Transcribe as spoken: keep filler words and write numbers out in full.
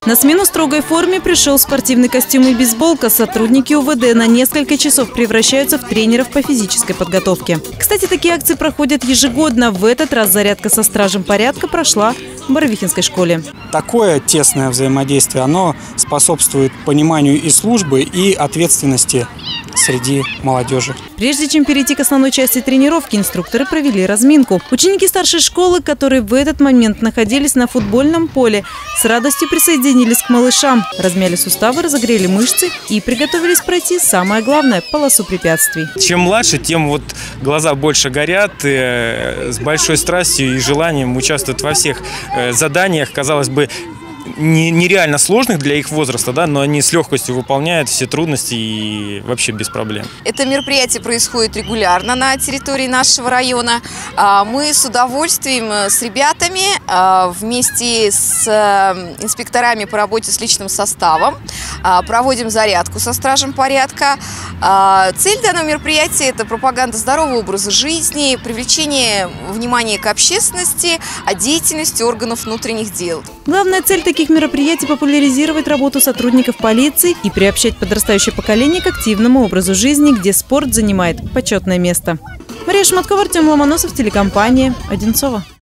На смену строгой форме пришел спортивный костюм и бейсболка. Сотрудники УВД на несколько часов превращаются в тренеров по физической подготовке. Кстати, такие акции проходят ежегодно. В этот раз зарядка со стражем порядка прошла в Боровихинской школе. Такое тесное взаимодействие, оно способствует пониманию и службы, и ответственности среди молодежи. Прежде чем перейти к основной части тренировки, инструкторы провели разминку. Ученики старшей школы, которые в этот момент находились на футбольном поле, с радостью присоединились к малышам, размяли суставы, разогрели мышцы и приготовились пройти самое главное – полосу препятствий. Чем младше, тем вот глаза больше горят, э, с большой страстью и желанием участвовать во всех э, заданиях, казалось бы, нереально сложных для их возраста, да, но они с легкостью выполняют все трудности и вообще без проблем. Это мероприятие происходит регулярно на территории нашего района. Мы с удовольствием с ребятами вместе с инспекторами по работе с личным составом проводим зарядку со стражем порядка. Цель данного мероприятия – это пропаганда здорового образа жизни, привлечение внимания к общественности, о деятельности органов внутренних дел. Главная цель таких мероприятий – популяризировать работу сотрудников полиции и приобщать подрастающее поколение к активному образу жизни, где спорт занимает почетное место. Мария Шматкова, Артем Ломоносов, телекомпания «Одинцово».